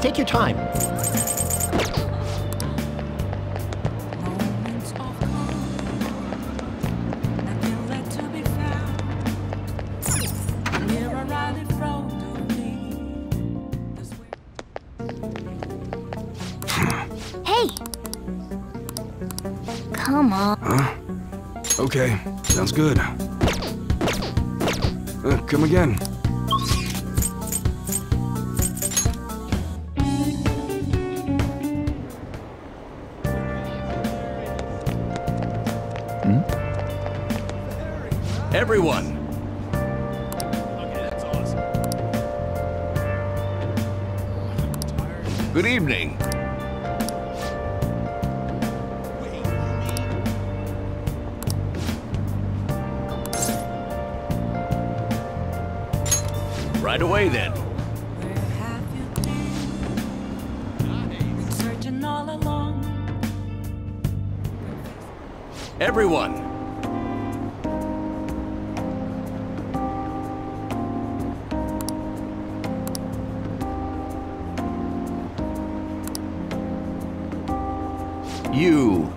Take your time. Hey! Come on. Huh? Okay, sounds good. Come again. Everyone! Good evening. Right away, then. Where have you been searching all along? Everyone! You.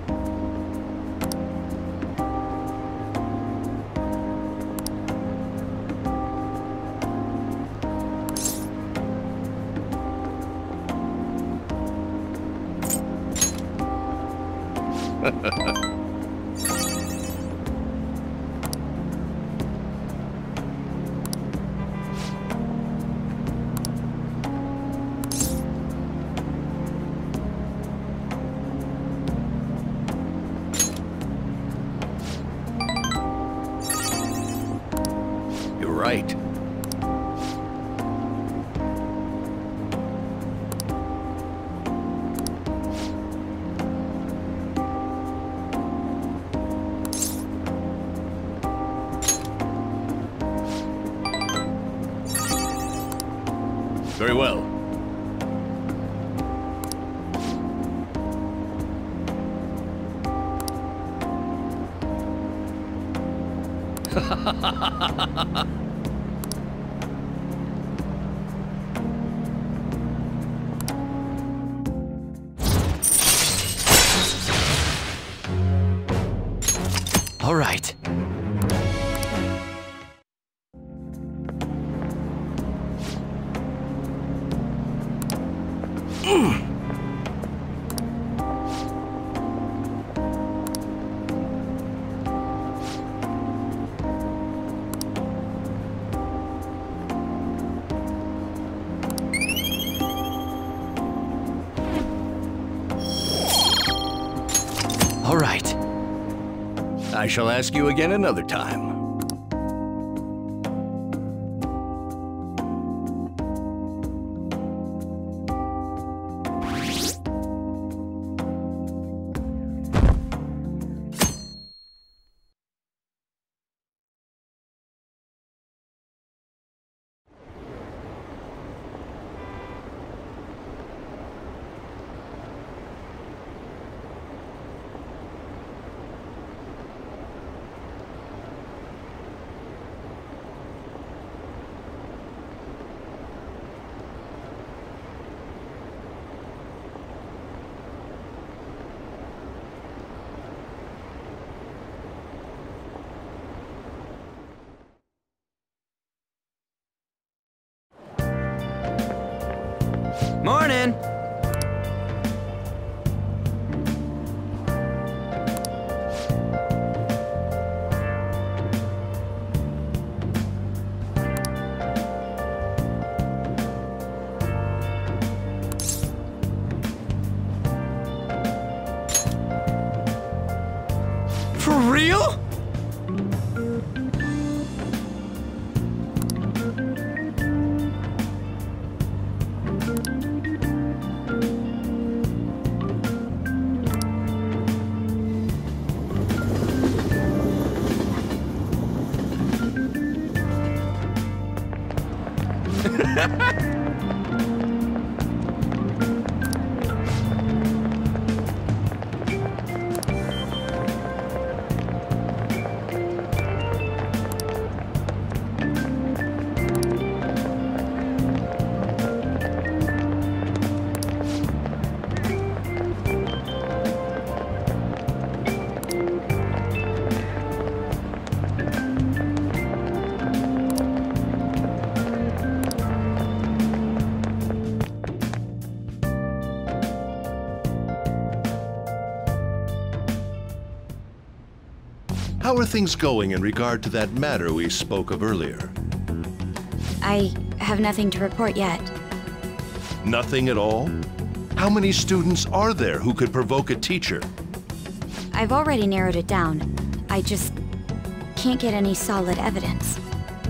You're right. Very well. All right. All right. I shall ask you again another time. Morning! For real? How are things going in regard to that matter we spoke of earlier? I have nothing to report yet. Nothing at all? How many students are there who could provoke a teacher? I've already narrowed it down. I just can't get any solid evidence.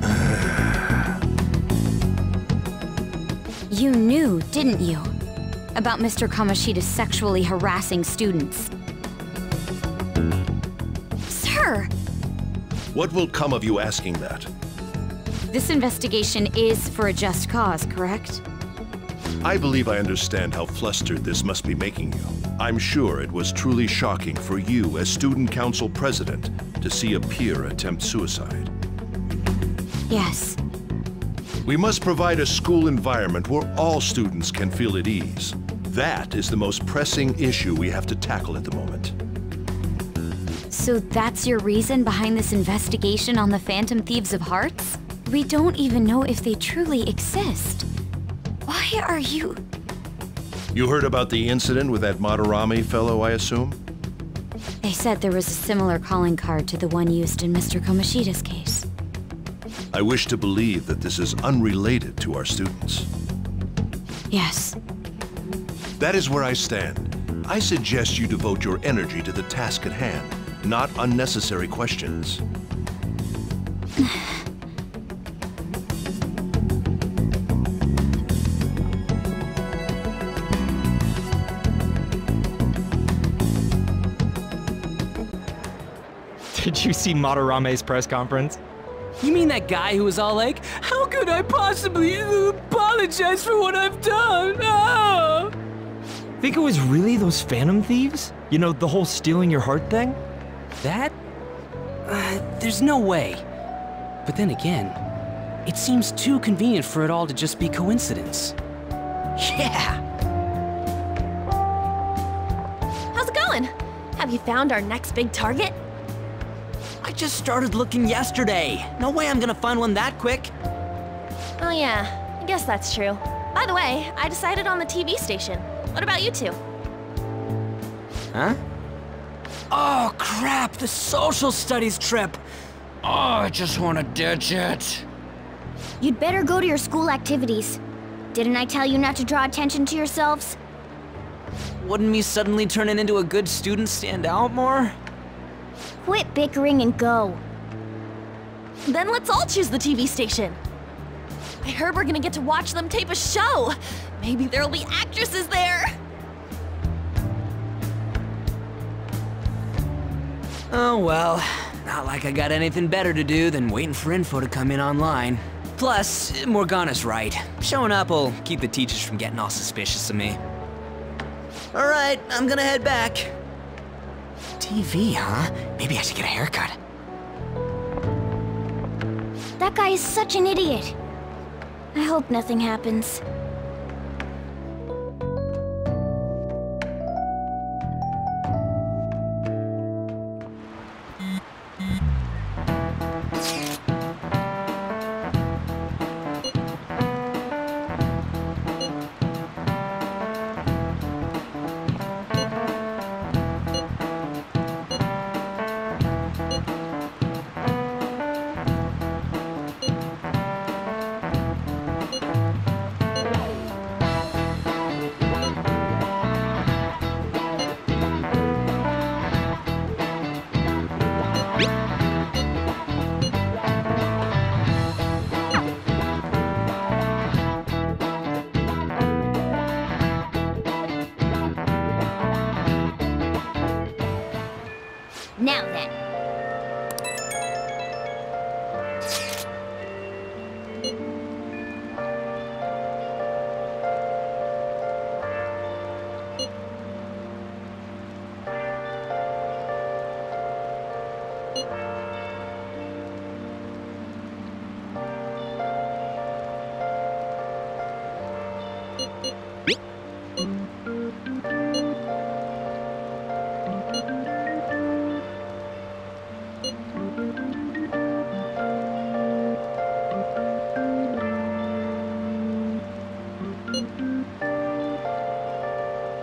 You knew, didn't you? About Mr. Kamoshida sexually harassing students. Sir! What will come of you asking that? This investigation is for a just cause, correct? I believe I understand how flustered this must be making you. I'm sure it was truly shocking for you as student council president to see a peer attempt suicide. Yes. We must provide a school environment where all students can feel at ease. That is the most pressing issue we have to tackle at the moment. So that's your reason behind this investigation on the Phantom Thieves of Hearts? We don't even know if they truly exist. Why are you... You heard about the incident with that Madarame fellow, I assume? They said there was a similar calling card to the one used in Mr. Kamoshida's case. I wish to believe that this is unrelated to our students. Yes. That is where I stand. I suggest you devote your energy to the task at hand, not unnecessary questions. Did you see Madarame's press conference? You mean that guy who was all like, "How could I possibly apologize for what I've done?" Ah! Think it was really those Phantom Thieves? You know, the whole stealing your heart thing? That? There's no way. But then again, it seems too convenient for it all to just be coincidence. Yeah! How's it going? Have you found our next big target? I just started looking yesterday. No way I'm gonna find one that quick. Oh yeah, I guess that's true. By the way, I decided on the TV station. What about you two? Huh? Oh crap, the social studies trip. Oh, I just wanna ditch it. You'd better go to your school activities. Didn't I tell you not to draw attention to yourselves? Wouldn't me suddenly turning into a good student stand out more? Quit bickering and go. Then let's all choose the TV station. I heard we're gonna get to watch them tape a show. Maybe there'll be actresses there. Oh well, not like I got anything better to do than waiting for info to come in online. Plus, Morgana's right. Showing up will keep the teachers from getting all suspicious of me. Alright, I'm gonna head back. TV, huh? Maybe I should get a haircut. That guy is such an idiot. I hope nothing happens. Now then.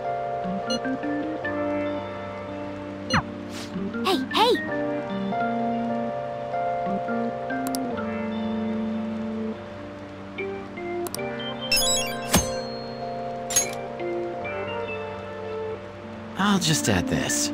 Hey, hey! I'll just add this.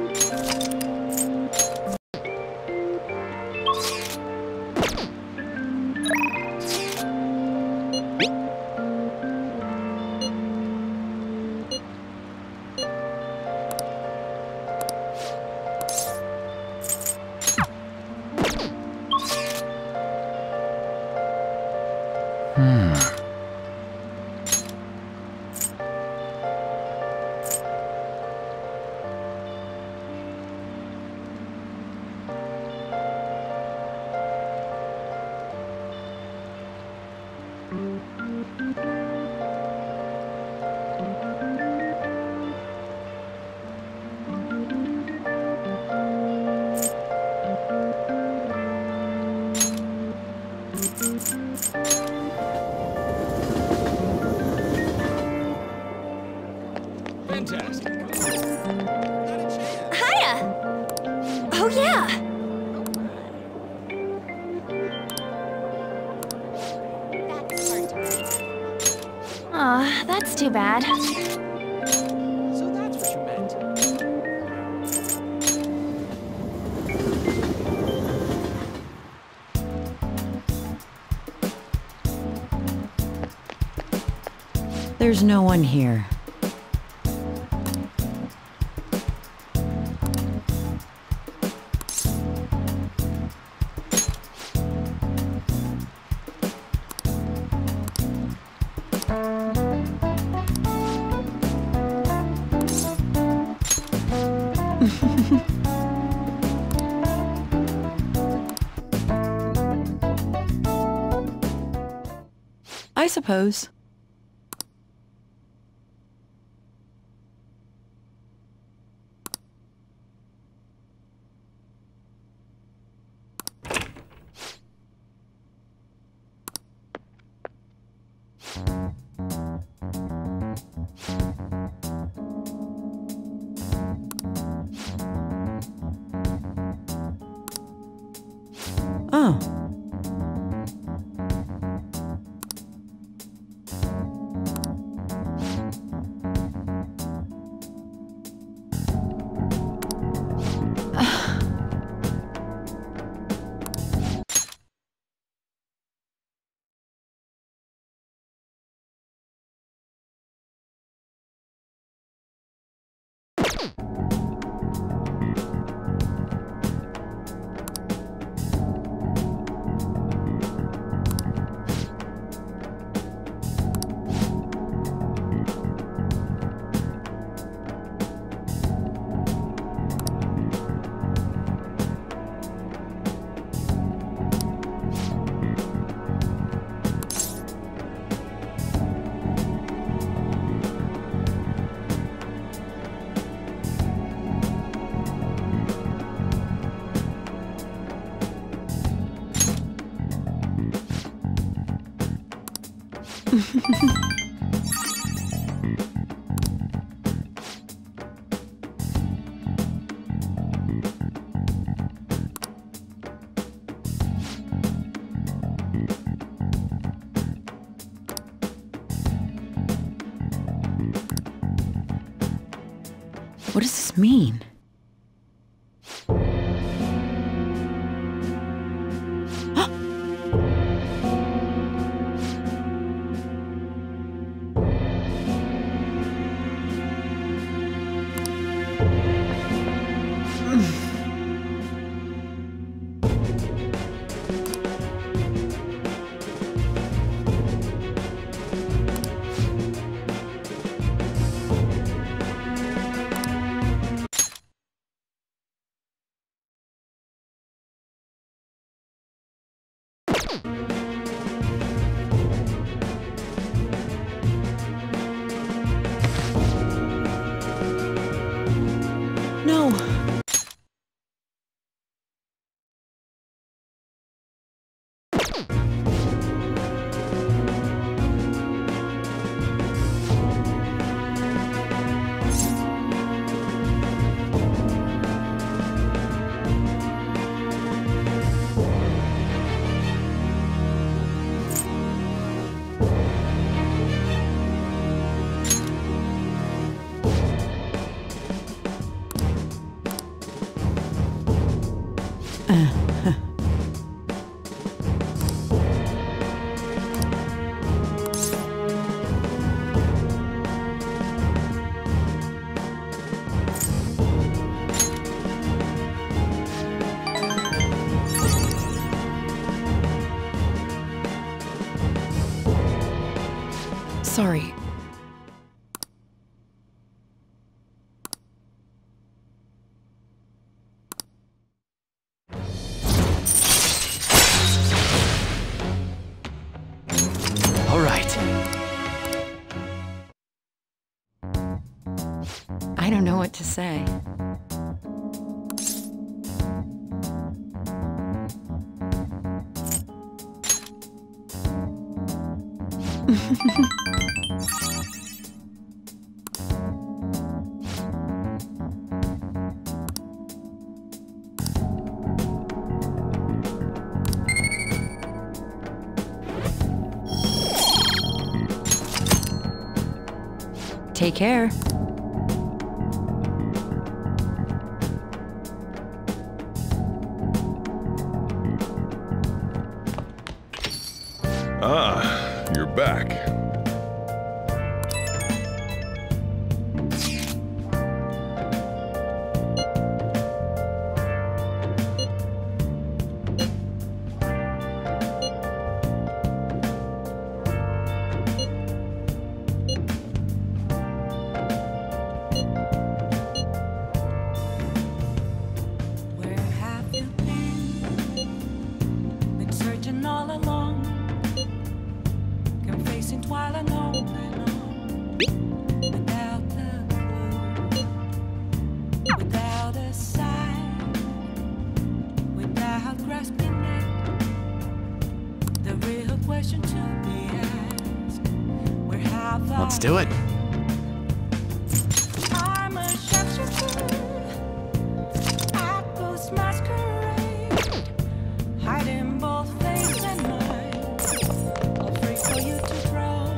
Fantastic. Hiya! Oh yeah! Aw, that's too bad. So that's what you meant. There's no one here. I suppose. Oh. What does this mean? Sorry. All right. I don't know what to say. Take care. Ah, you're back. Where have you been? Been searching all along, confessing while I know without a clue, without a sign, without grasping it. The real question to be asked: where have I? Let's do it. I'm a shapeshifter. Apples masquerade, hiding both face and mind, all free for you to throw.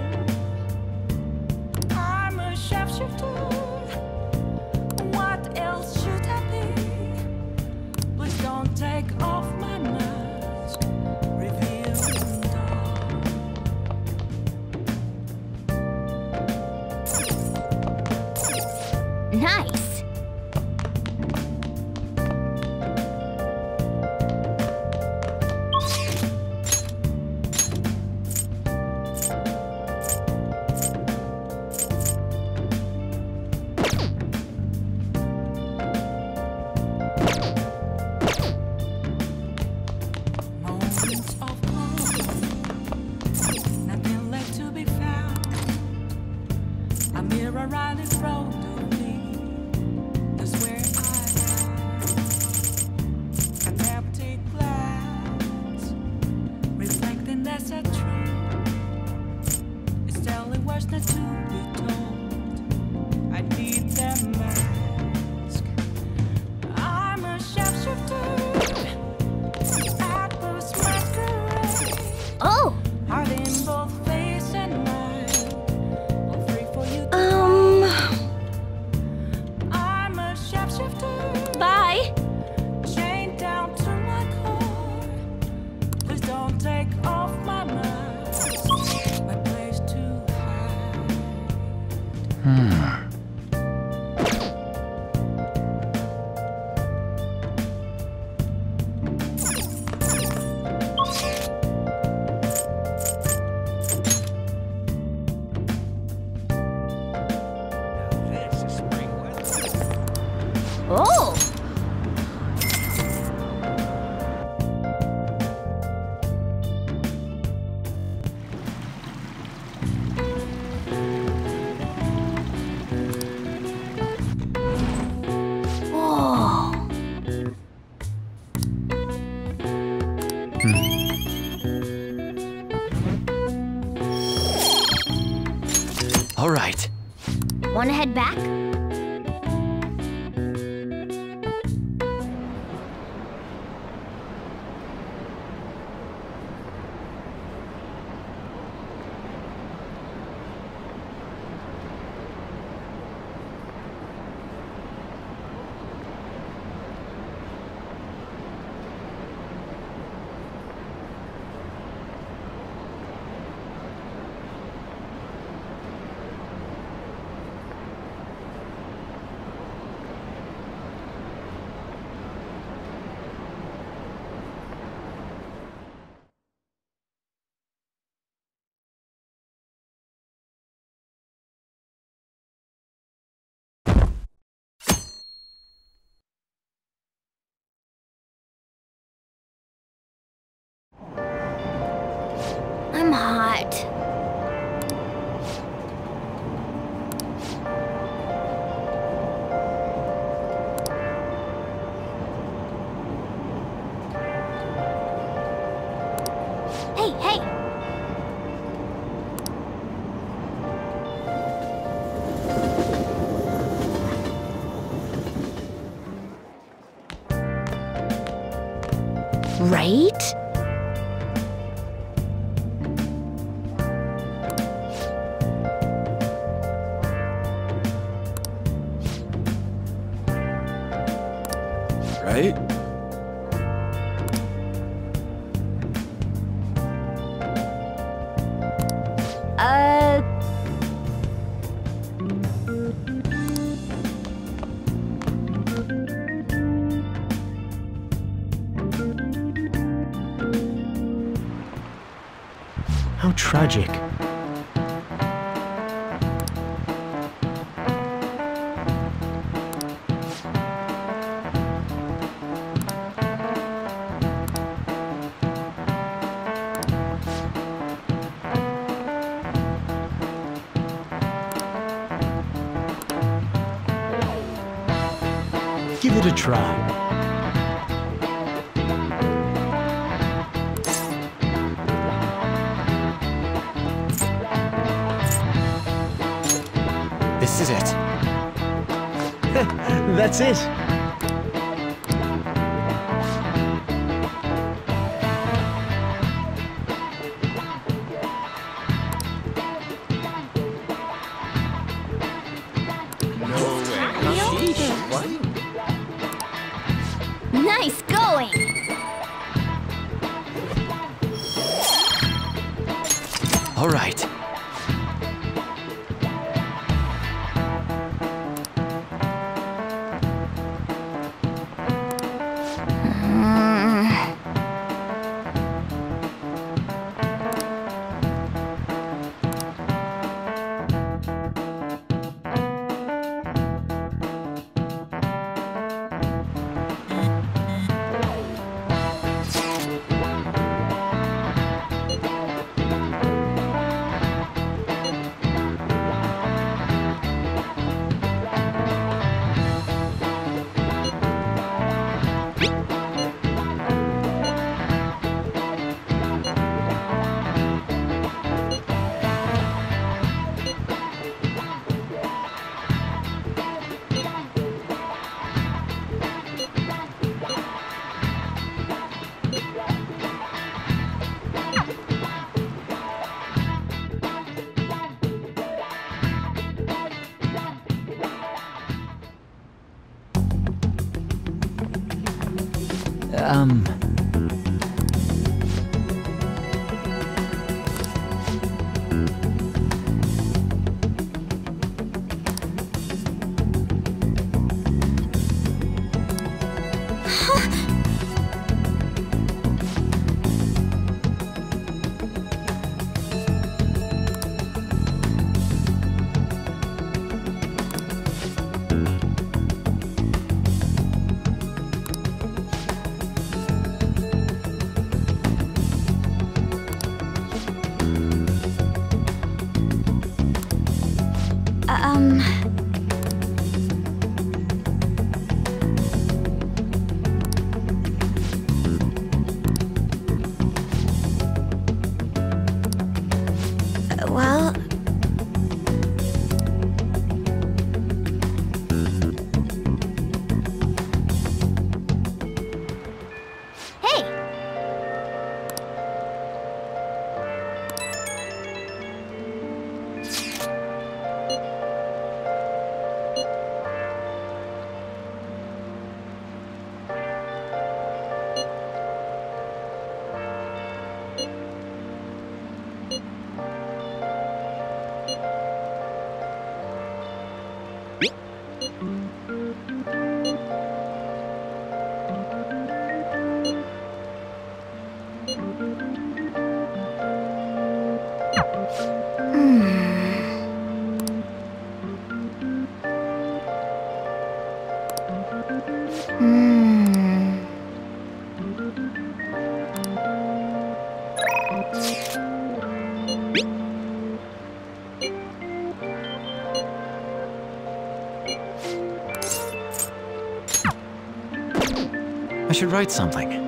I'm a shapeshifter. What else should I be? Please don't take off my mask, revealing dawn. Nice. Moments of calm, nothing left to be found. A mirror right in front of me, that's where I am. An empty glass, reflecting as a tree. It's telling words not to be told. I need that mask. I'm a shapeshifter. Apples masquerade, Oh, hiding both face and mind, all free for you to I'm a shapeshifter. Bye. Chained down to my core. Please don't take off my mask. My place to hide. oh. Whoa. All right. Wanna head back? what? Hey, hey! Right? Right? Uh... How tragic. Give it a try. This is it. That's it. Nice going! All right. Well... Hey! I should write something.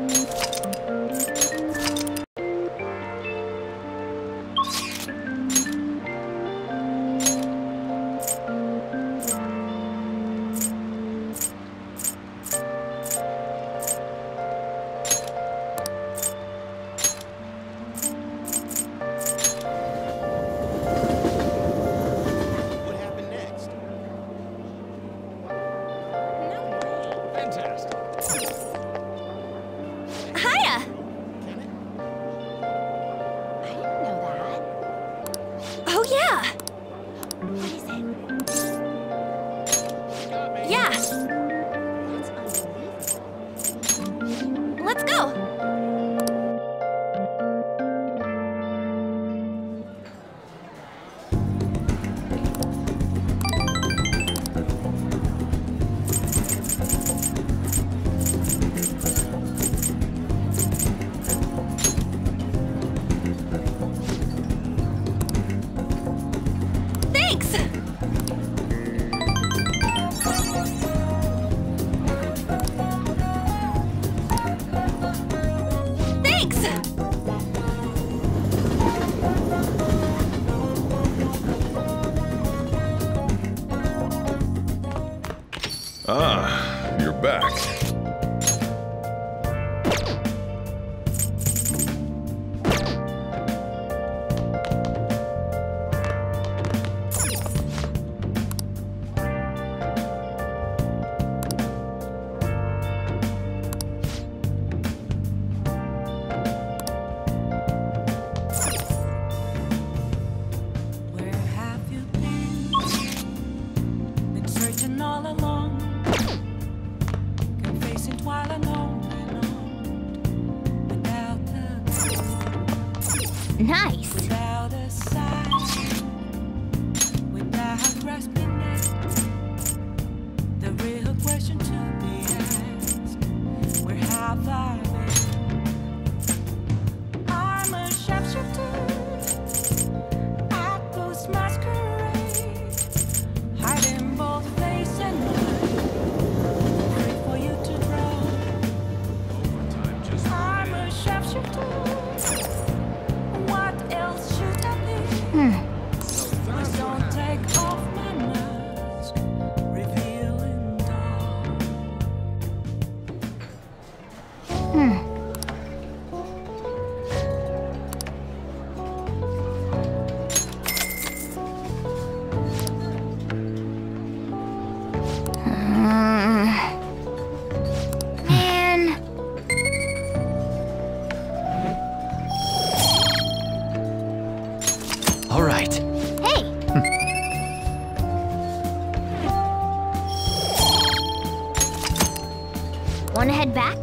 Ah, you're back. Where have you been? Been searching all along, confessing while alone without Nice. without a sigh, without grasping it. The real question to be asked: where have I been? I'm a sharpshooter. Masquerade, hiding both face and mind, free for you to draw. I'm a sharpshooter. What else should I be? Please don't take off my mask, revealing dark. Man. All right. Hey. Wanna head back?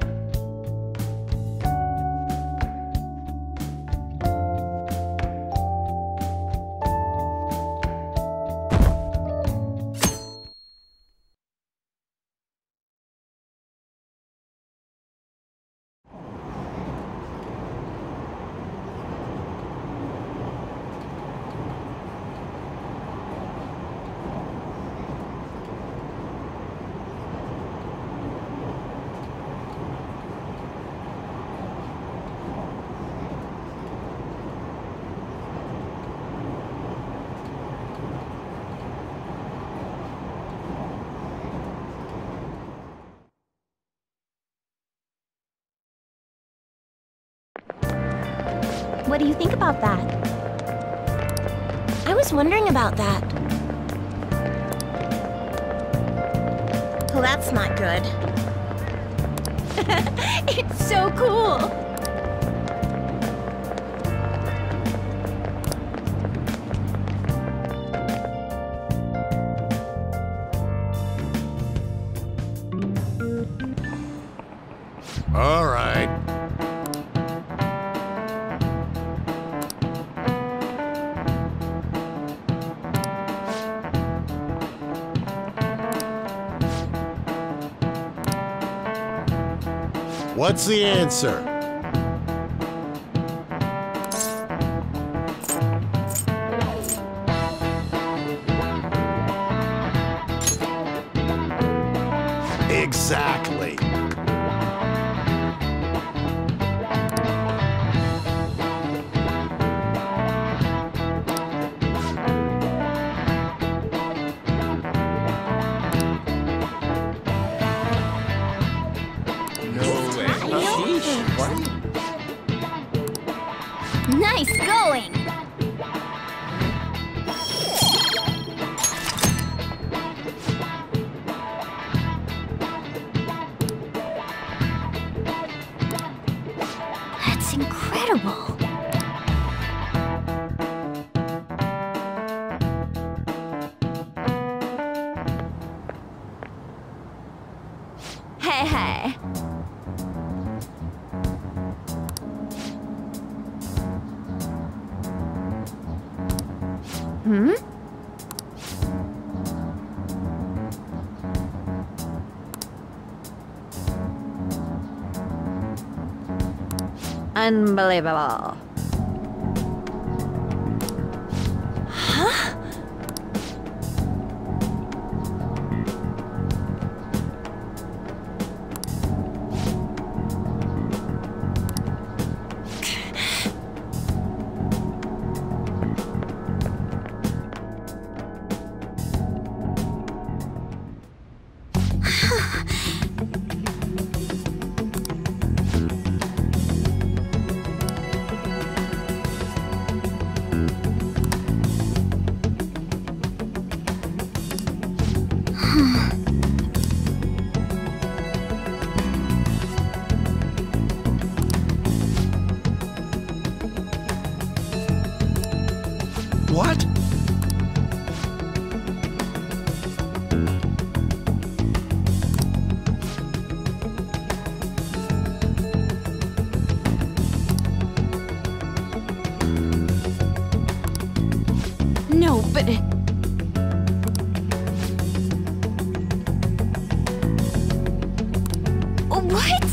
What do you think about that? I was wondering about that. Well, that's not good. It's so cool! All right. What's the answer? Exactly. Nice going! That's incredible! Hey, hey! Hmm? Unbelievable. Huh? What? No, but... What?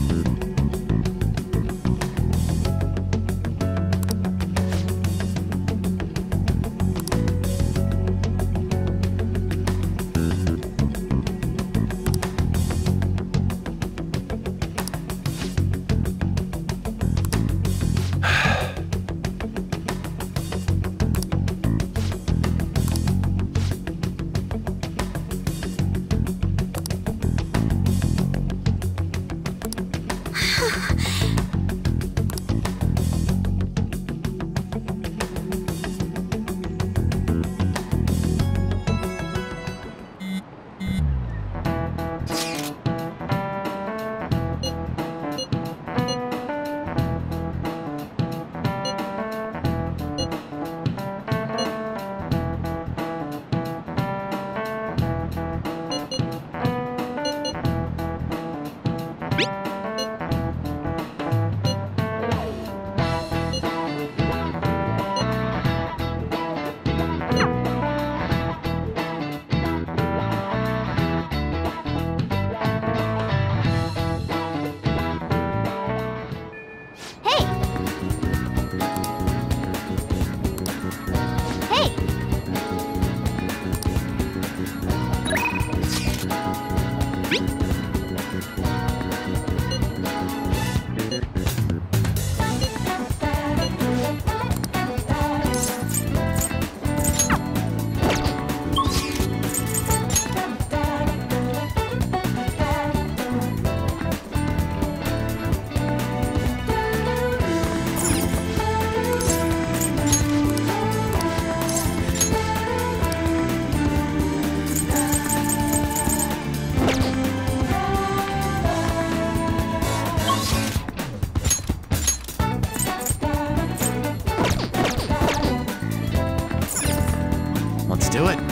Do it.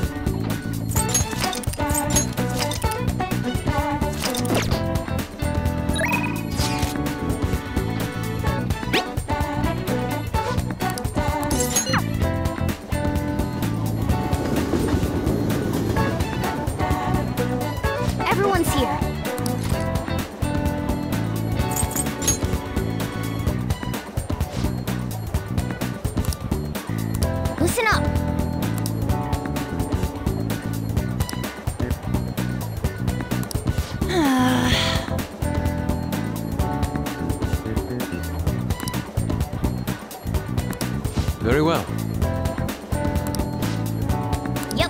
Everyone's here. Listen up. Very well. Yep.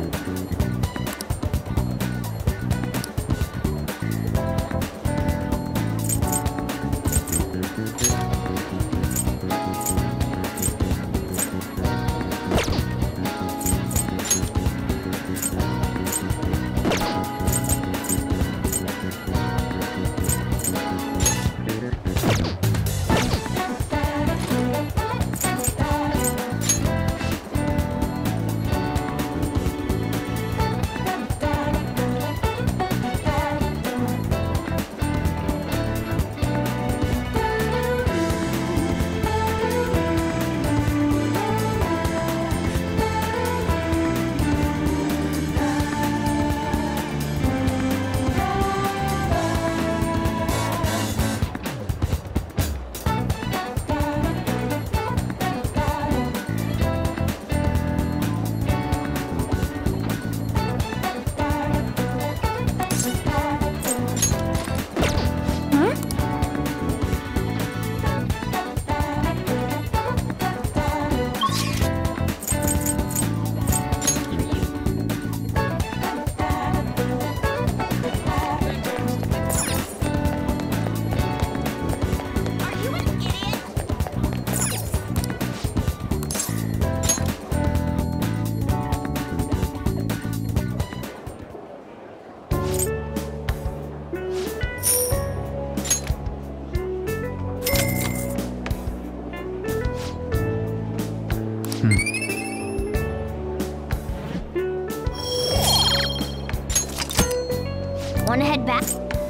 Wanna head back?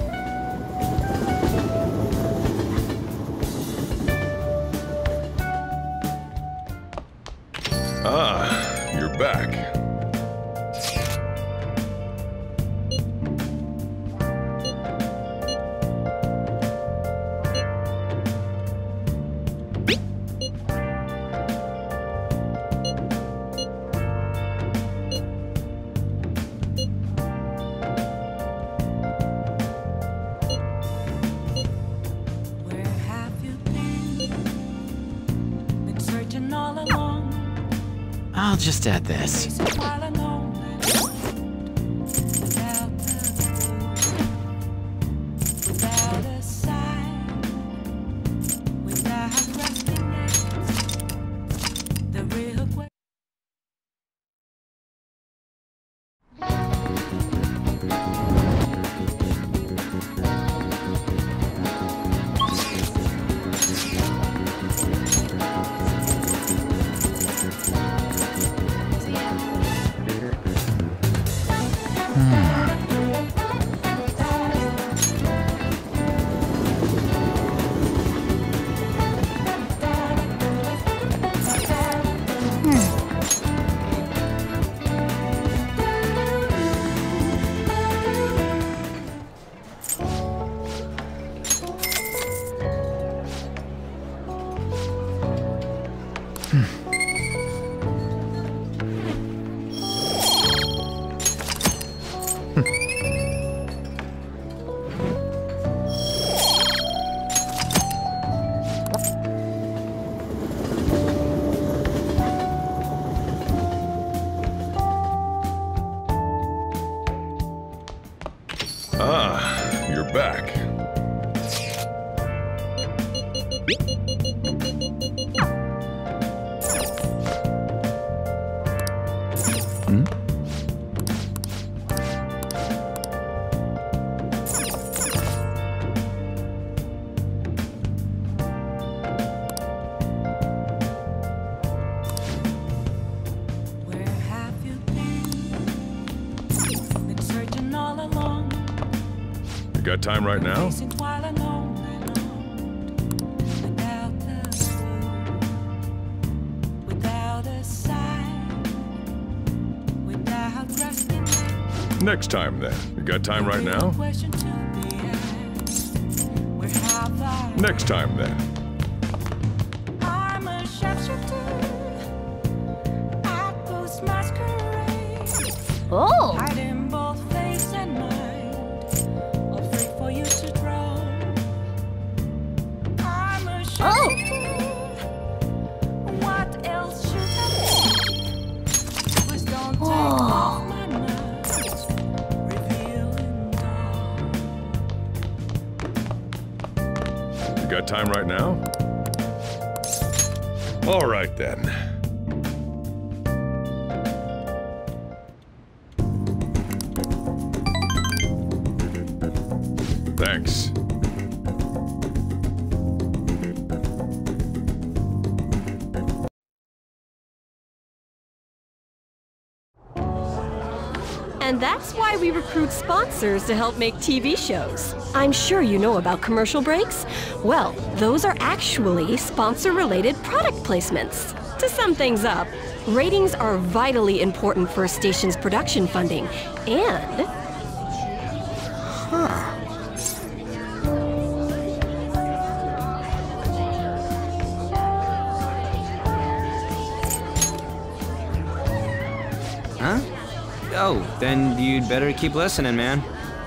Ah, you're back. Where have you been? Been searching all along. I'll just add this. Chasing while alone without the without a sign, without resting it. The real question. Ah, you're back. Where have you been? Been searching all along. You got time right now? Chasing while alone without the clue, without a sign, without resting. Next time, then. You got time right now? Question to be asked. Where have I? Next time, then. I'm a sharpshooter at Ghost Masquerade. Oh! Hiding both face and mind got time right now? All right then. Thanks. And that's why we recruit sponsors to help make TV shows. I'm sure you know about commercial breaks. Well, those are actually sponsor-related product placements. To sum things up, ratings are vitally important for a station's production funding, and... Huh? Oh, then you'd better keep listening, man.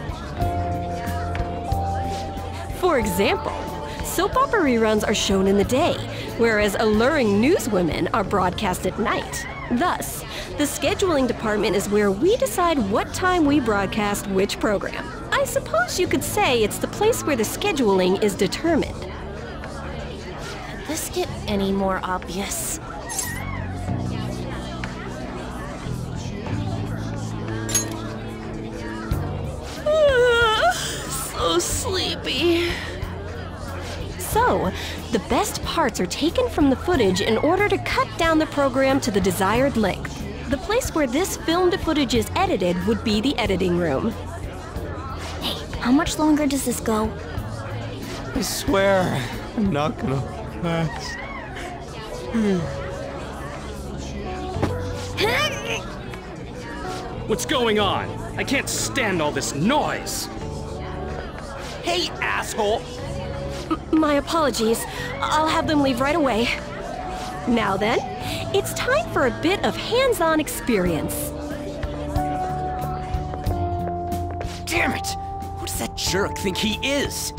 For example, soap opera reruns are shown in the day, whereas alluring newswomen are broadcast at night. Thus, the scheduling department is where we decide what time we broadcast which program. I suppose you could say it's the place where the scheduling is determined. Could this get any more obvious? So sleepy. So, the best parts are taken from the footage in order to cut down the program to the desired length. The place where this filmed footage is edited would be the editing room. Hey, how much longer does this go? I swear, I'm not gonna last. What's going on? I can't stand all this noise. Hey, asshole! My apologies. I'll have them leave right away. Now then, it's time for a bit of hands-on experience. Damn it! Who does that jerk think he is?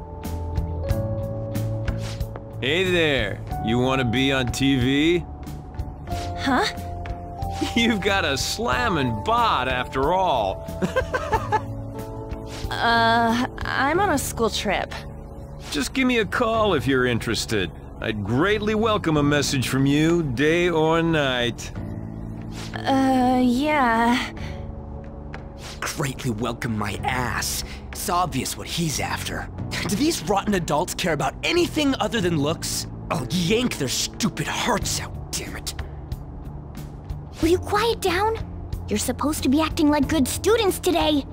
Hey there, you want to be on TV? Huh? You've got a slammin' bod after all. I'm on a school trip. Just give me a call if you're interested. I'd greatly welcome a message from you, day or night. Yeah. Greatly welcome my ass. It's obvious what he's after. Do these rotten adults care about anything other than looks? I'll yank their stupid hearts out, damn it. Will you quiet down? You're supposed to be acting like good students today.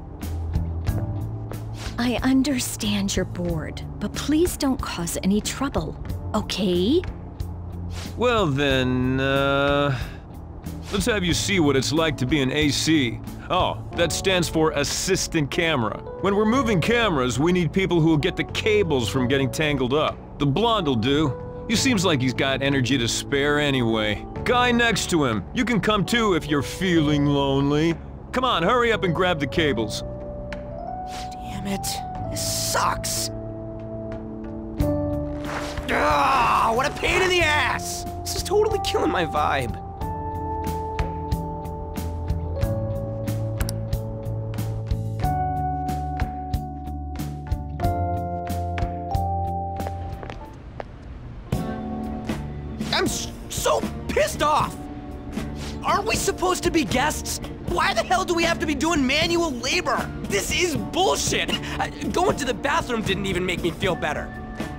I understand you're bored, but please don't cause any trouble, okay? Well then, let's have you see what it's like to be an AC. Oh, that stands for assistant camera. When we're moving cameras, we need people who'll get the cables from getting tangled up. The blonde'll do. He seems like he's got energy to spare anyway. Guy next to him, you can come too if you're feeling lonely. Come on, hurry up and grab the cables. Damn it. This sucks. Ah, what a pain in the ass! This is totally killing my vibe. I'm so pissed off! Aren't we supposed to be guests? Why the hell do we have to be doing manual labor? This is bullshit! Going to the bathroom didn't even make me feel better.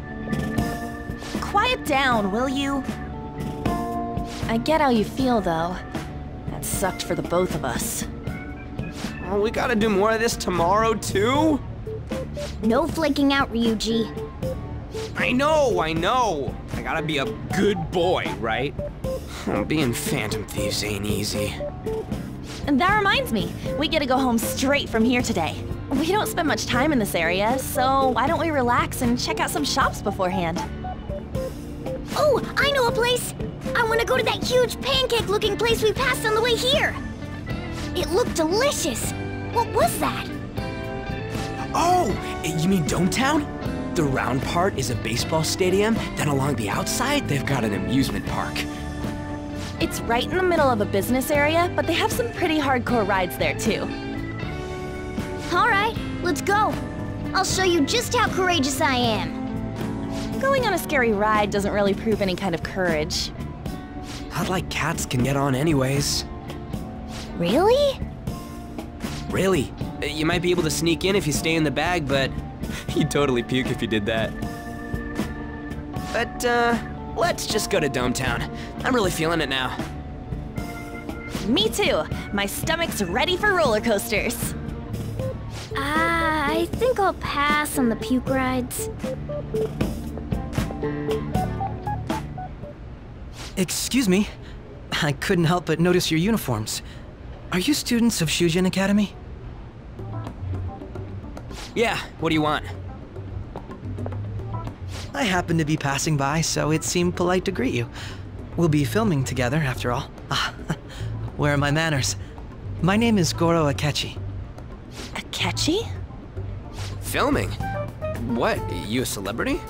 Quiet down, will you? I get how you feel, though. That sucked for the both of us. Oh, we gotta do more of this tomorrow, too? No flaking out, Ryuji. I know! I gotta be a good boy, right? Being Phantom Thieves ain't easy. And that reminds me, we get to go home straight from here today. We don't spend much time in this area, so why don't we relax and check out some shops beforehand? Oh, I know a place! I want to go to that huge pancake-looking place we passed on the way here! It looked delicious! What was that? Oh, you mean Dometown? The round part is a baseball stadium, then along the outside, they've got an amusement park. It's right in the middle of a business area, but they have some pretty hardcore rides there, too. All right, let's go. I'll show you just how courageous I am. Going on a scary ride doesn't really prove any kind of courage. Not like cats can get on anyways. Really? Really. You might be able to sneak in if you stay in the bag, but you'd totally puke if you did that. But, let's just go to Dometown. I'm really feeling it now. Me too. My stomach's ready for roller coasters. I think I'll pass on the puke rides. Excuse me. I couldn't help but notice your uniforms. Are you students of Shujin Academy? Yeah, what do you want? I happened to be passing by, so it seemed polite to greet you. We'll be filming together, after all. Where are my manners? My name is Goro Akechi. Akechi? Filming? What, you a celebrity?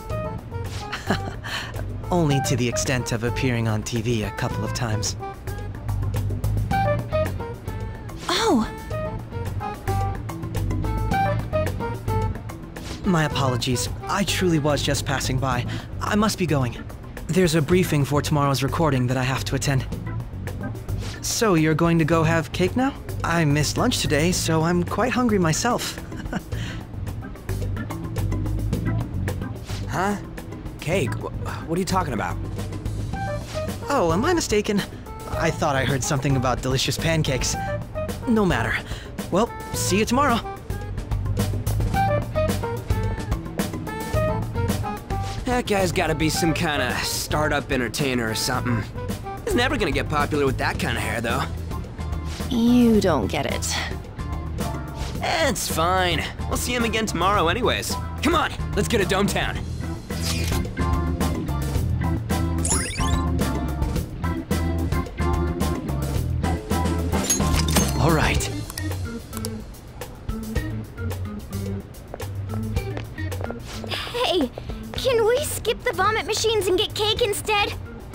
Only to the extent of appearing on TV a couple of times. Oh! My apologies. I truly was just passing by. I must be going. There's a briefing for tomorrow's recording that I have to attend. So you're going to go have cake now? I missed lunch today, so I'm quite hungry myself. Huh? Cake? What are you talking about? Oh, am I mistaken? I thought I heard something about delicious pancakes. No matter. Well, see you tomorrow. That guy's gotta be some kind of startup entertainer or something. He's never gonna get popular with that kind of hair, though. You don't get it. It's fine. We'll see him again tomorrow anyways. Come on, let's go to Dometown. All right. Hey, can we skip the vomit machines and get cake instead?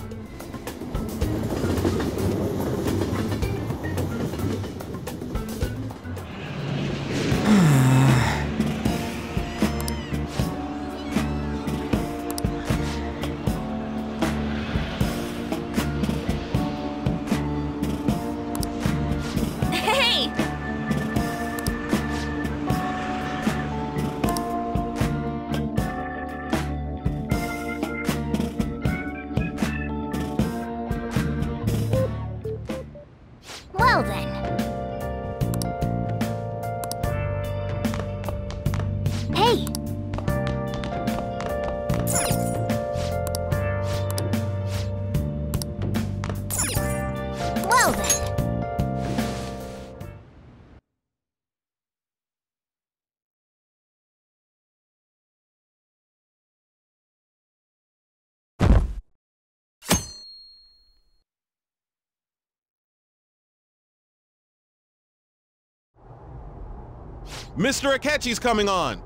Well then. Hey! Well then. Mr. Akechi's coming on!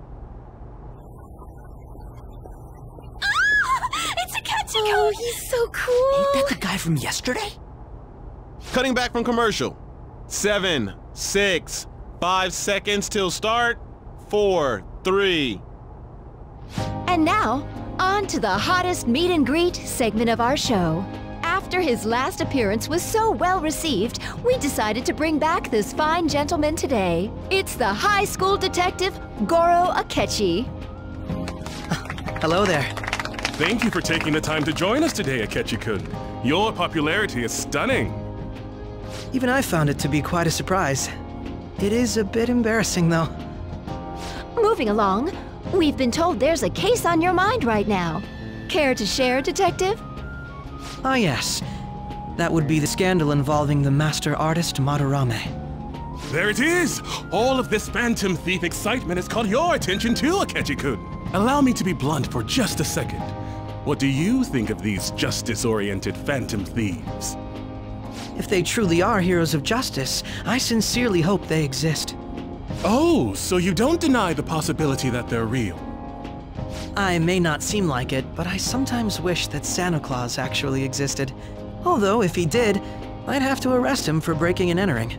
It's Akechi! Oh, he's so cool! Ain't that the guy from yesterday? Cutting back from commercial. 7, 6, 5 seconds till start. 4, 3. And now, on to the hottest meet and greet segment of our show. After his last appearance was so well received, we decided to bring back this fine gentleman today. It's the high school detective, Goro Akechi. Hello there. Thank you for taking the time to join us today, Akechi-kun. Your popularity is stunning. Even I found it to be quite a surprise. It is a bit embarrassing, though. Moving along, we've been told there's a case on your mind right now. Care to share, Detective? Ah, yes. That would be the scandal involving the master artist Madarame. There it is! All of this Phantom Thief excitement has caught your attention too, Akechi-kun. Allow me to be blunt for just a second. What do you think of these justice-oriented Phantom Thieves? If they truly are heroes of justice, I sincerely hope they exist. Oh, so you don't deny the possibility that they're real? I may not seem like it, but I sometimes wish that Santa Claus actually existed. Although, if he did, I'd have to arrest him for breaking and entering.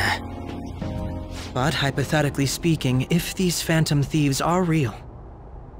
But hypothetically speaking, if these Phantom Thieves are real,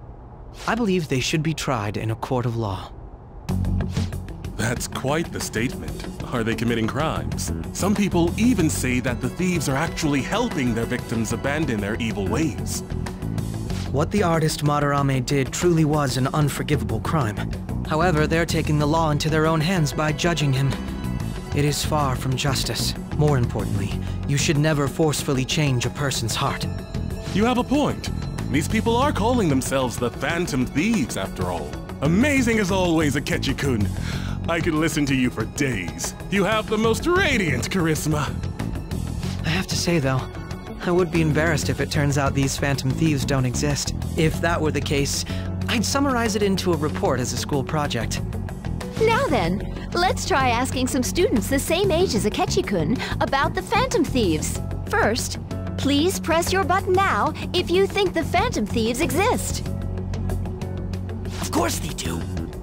I believe they should be tried in a court of law. That's quite the statement. Are they committing crimes? Some people even say that the thieves are actually helping their victims abandon their evil ways. What the artist Madarame did truly was an unforgivable crime. However, they're taking the law into their own hands by judging him. It is far from justice. More importantly, you should never forcefully change a person's heart. You have a point. These people are calling themselves the Phantom Thieves, after all. Amazing as always, Akechi-kun. I could listen to you for days. You have the most radiant charisma. I have to say, though, I would be embarrassed if it turns out these Phantom Thieves don't exist. If that were the case, I'd summarize it into a report as a school project. Now then, let's try asking some students the same age as Akechi-kun about the Phantom Thieves. First, please press your button now if you think the Phantom Thieves exist. Of course they do.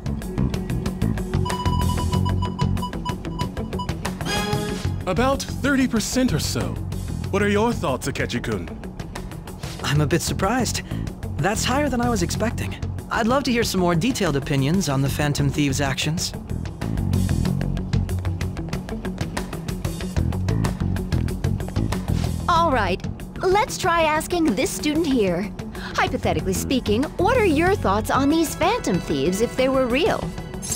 About 30% or so. What are your thoughts, Akechi-kun? I'm a bit surprised. That's higher than I was expecting. I'd love to hear some more detailed opinions on the Phantom Thieves' actions. All right, let's try asking this student here. Hypothetically speaking, what are your thoughts on these Phantom Thieves if they were real?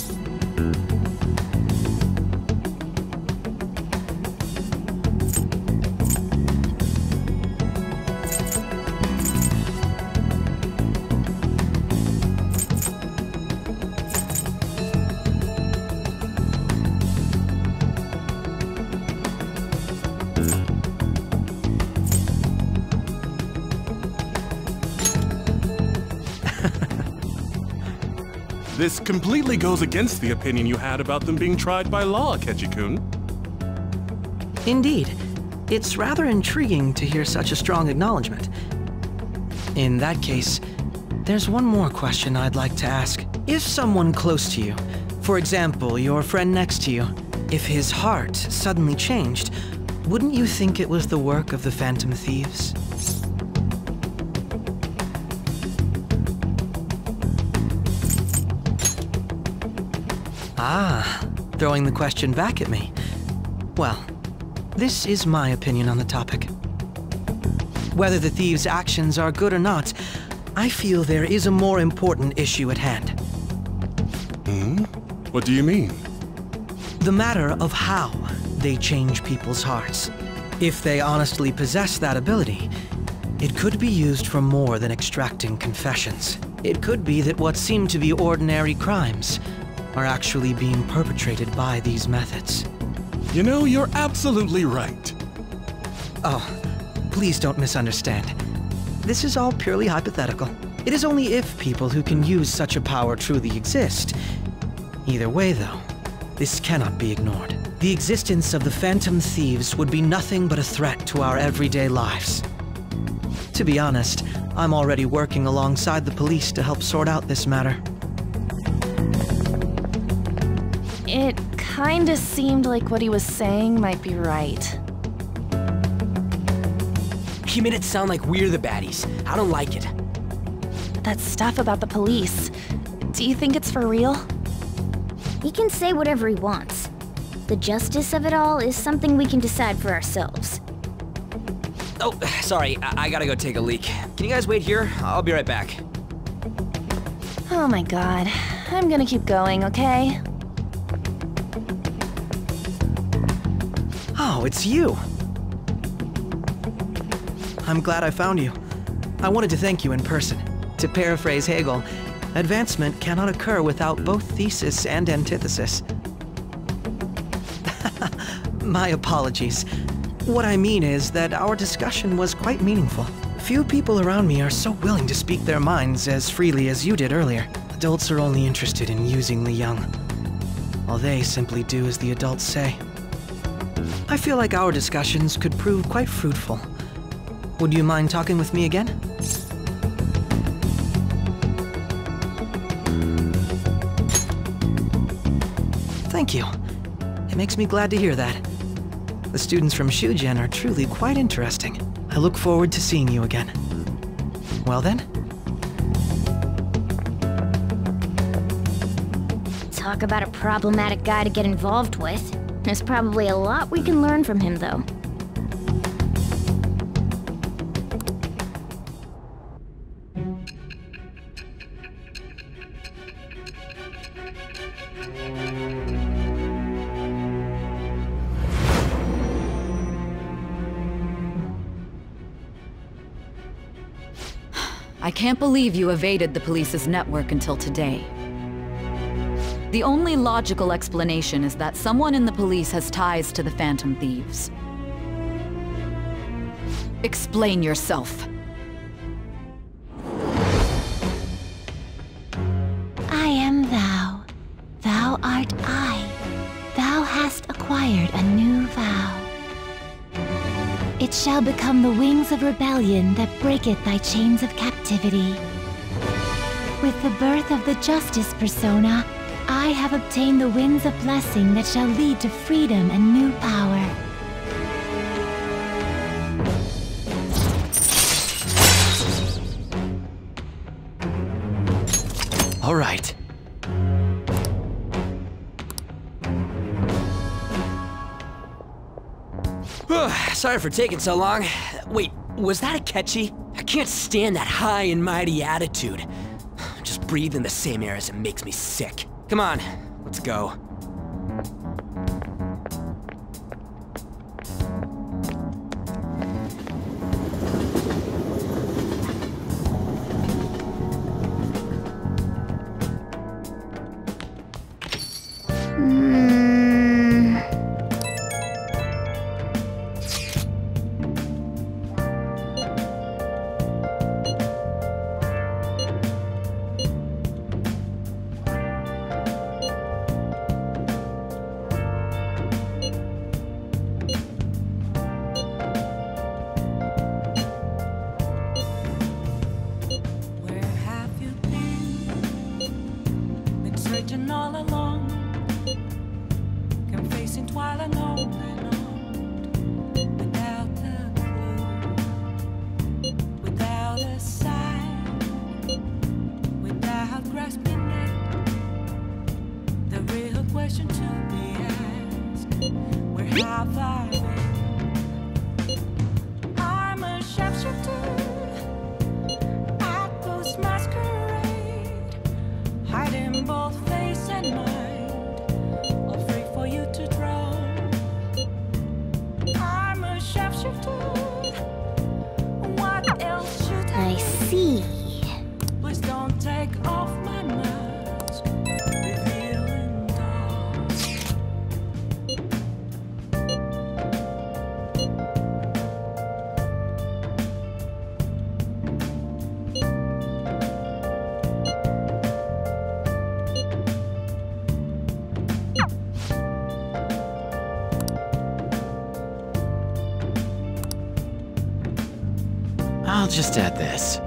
This completely goes against the opinion you had about them being tried by law, Akechi-kun. Indeed. It's rather intriguing to hear such a strong acknowledgement. In that case, there's one more question I'd like to ask. If someone close to you, for example, your friend next to you, if his heart suddenly changed, wouldn't you think it was the work of the Phantom Thieves? Ah, throwing the question back at me. Well, this is my opinion on the topic. Whether the thieves' actions are good or not, I feel there is a more important issue at hand. What do you mean? The matter of how they change people's hearts. If they honestly possess that ability, it could be used for more than extracting confessions. It could be that what seem to be ordinary crimes are actually being perpetrated by these methods. You know, you're absolutely right. Oh, please don't misunderstand. This is all purely hypothetical. It is only if people who can use such a power truly exist. Either way, though, this cannot be ignored. The existence of the Phantom Thieves would be nothing but a threat to our everyday lives. To be honest, I'm already working alongside the police to help sort out this matter. It kinda seemed like what he was saying might be right. He made it sound like we're the baddies. I don't like it. That stuff about the police, do you think it's for real? He can say whatever he wants. The justice of it all is something we can decide for ourselves. Oh, sorry, I gotta go take a leak. Can you guys wait here? I'll be right back. Oh my god. I'm gonna keep going, okay? Oh, it's you! I'm glad I found you. I wanted to thank you in person. To paraphrase Hegel, advancement cannot occur without both thesis and antithesis. My apologies. What I mean is that our discussion was quite meaningful. Few people around me are so willing to speak their minds as freely as you did earlier. Adults are only interested in using the young, while they simply do as the adults say. I feel like our discussions could prove quite fruitful. Would you mind talking with me again? Thank you. It makes me glad to hear that. The students from Shugen are truly quite interesting. I look forward to seeing you again. Well then? Talk about a problematic guy to get involved with. There's probably a lot we can learn from him, though. I can't believe you evaded the police's network until today. The only logical explanation is that someone in the police has ties to the Phantom Thieves. Explain yourself. I am thou. Thou art I. Thou hast acquired a new vow. It shall become the wings of rebellion that breaketh thy chains of captivity. With the birth of the Justice persona, I have obtained the winds of blessing that shall lead to freedom and new power. All right. Sorry for taking so long. Wait, was that Akechi? I can't stand that high and mighty attitude. Just breathing the same air as it makes me sick. Come on, let's go. All along, confessing while alone and on, without a clue, without a sign, without grasping it. The real question to be asked: where have I been? I'm a sharpshooter at Ghost Masquerade, hiding both face and mind, all free for you to draw. I'm a sharpshooter. What else should I see? Please don't take off my mask, revealing dark. I'll just add this.